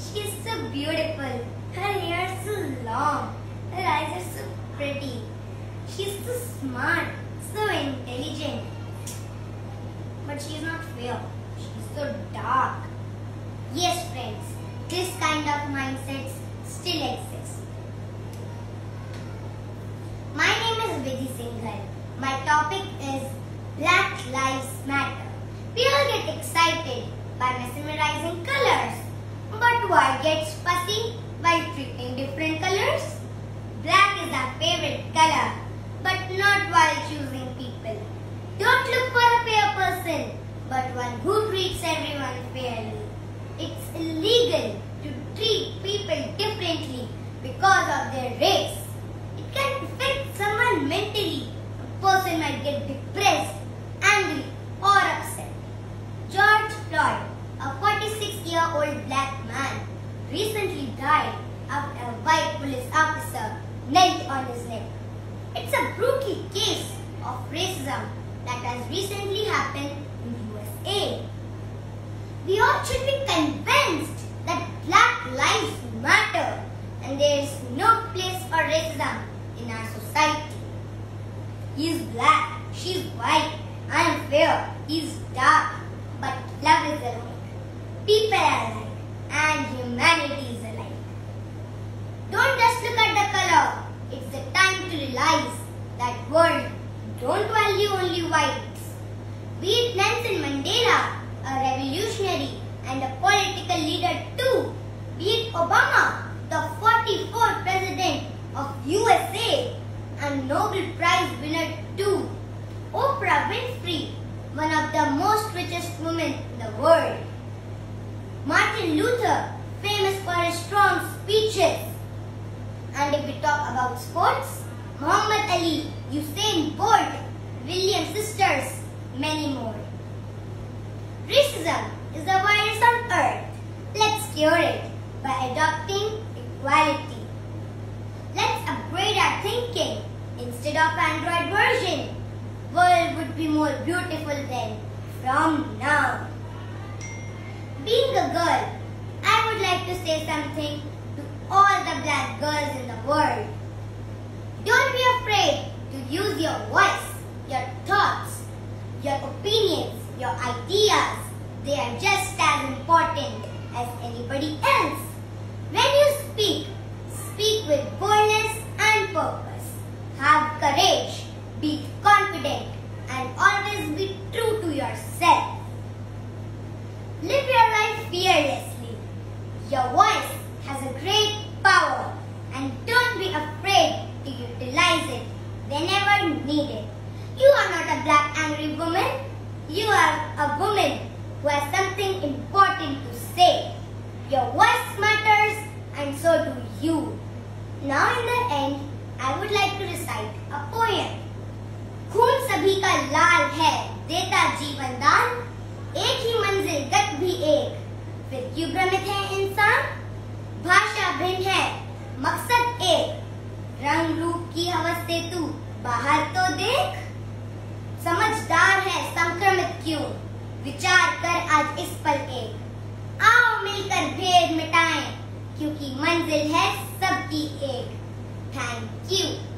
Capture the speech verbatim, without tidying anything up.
She is so beautiful. Her hair is so long. Her eyes are so pretty. She is so smart, so intelligent. But she is not fair. She is so dark. Yes, friends, this kind of mindsets still exists. My name is Vidhi Singhal. My topic is Black Lives Matter. We all get excited by mesmerizing colors. But why gets fussy while treating different colors? Black is our favorite color, but not while choosing people. Don't look for a fair person, but one who treats everyone fairly. It's illegal to treat people differently because of their race. It can affect someone mentally. A person might get depressed, angry, or upset. George Floyd, a forty-six-year-old black man, recently died after a white police officer knelt on his neck. It's a brutal case of racism that has recently happened in the U S A. We all should be convinced that Black Lives Matter and there is no place for racism in our society. He is black, she is white, I am fair, he is dark, but love is alike. People are alike and humanity is alike. Don't just look at the color. It's the time to realize that world don't value only whites. Be it Nelson Mandela, a revolutionary and a political leader too. Be it Obama, the forty-fourth president of U S A and Nobel Prize winner too. Oprah Winfrey, one of the most richest women in the world. Martin Luther, famous for his strong speeches. And if we talk about sports, Muhammad Ali, Usain Bolt, Williams sisters, many more. Racism is a virus on earth. Let's cure it by adopting equality. Let's upgrade our thinking. Instead of Android version, world would be more beautiful then, from now. Being a girl, I would like to say something to all the black girls in the world. Don't be afraid to use your voice, your thoughts, your opinions, your ideas. They are just as important as anybody else. When you speak, speak with boldness and purpose. Have courage, be confident, and always be true to yourself. Live your life fearlessly. Your voice has a great power and don't be afraid to utilize it whenever needed. You are not a black angry woman. You are a woman who has something important to say. Your voice matters and so do you. Now in the end, I would like to recite a poem. खून सभी का लाल है, देता जीवन दान, एक ही मंजिल गत भी एक, फिर क्यों भ्रमित है इंसान? भाषा भिन्न है, मकसद एक, रंग रूप की हवस से तू बाहर तो देख। समझदार है संक्रमित क्यों, विचार कर आज इस पल एक, आओ मिलकर भेद मिटाएं, क्योंकि मंजिल है सबकी एक। Thank you.